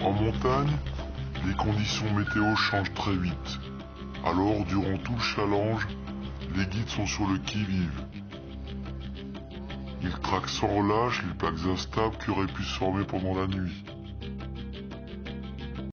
En montagne, les conditions météo changent très vite. Alors, durant tout le challenge, les guides sont sur le qui-vive. Ils traquent sans relâche les plaques instables qui auraient pu se former pendant la nuit.